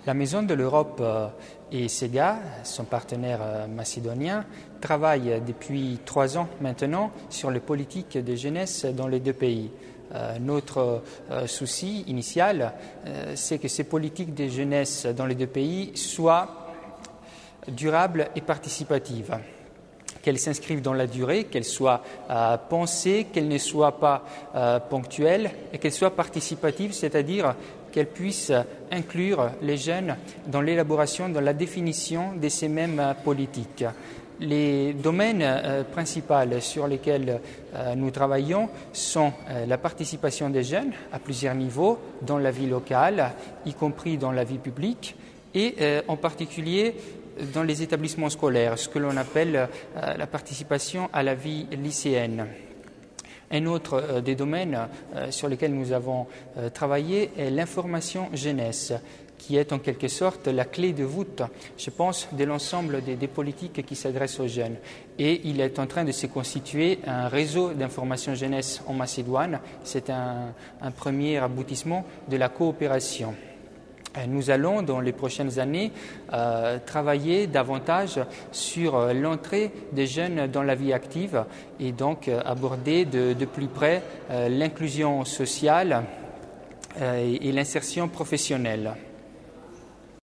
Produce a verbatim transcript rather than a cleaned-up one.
La Maison de l'Europe et SEGA, son partenaire macédonien, travaillent depuis trois ans maintenant sur les politiques de jeunesse dans les deux pays. Euh, notre euh, souci initial, euh, c'est que ces politiques de jeunesse dans les deux pays soient durables et participatives, qu'elles s'inscrivent dans la durée, qu'elles soient euh, pensées, qu'elles ne soient pas euh, ponctuelles et qu'elles soient participatives, c'est-à-dire qu'elles puissent inclure les jeunes dans l'élaboration, dans la définition de ces mêmes euh, politiques. Les domaines euh, principaux sur lesquels euh, nous travaillons sont euh, la participation des jeunes à plusieurs niveaux dans la vie locale, y compris dans la vie publique, et euh, en particulier dans les établissements scolaires, ce que l'on appelle euh, la participation à la vie lycéenne. Un autre euh, des domaines euh, sur lesquels nous avons euh, travaillé est l'information jeunesse, qui est en quelque sorte la clé de voûte, je pense, de l'ensemble des, des politiques qui s'adressent aux jeunes. Et il est en train de se constituer un réseau d'information jeunesse en Macédoine. C'est un, un premier aboutissement de la coopération. Nous allons, dans les prochaines années, euh, travailler davantage sur euh, l'entrée des jeunes dans la vie active et donc euh, aborder de, de plus près euh, l'inclusion sociale euh, et, et l'insertion professionnelle.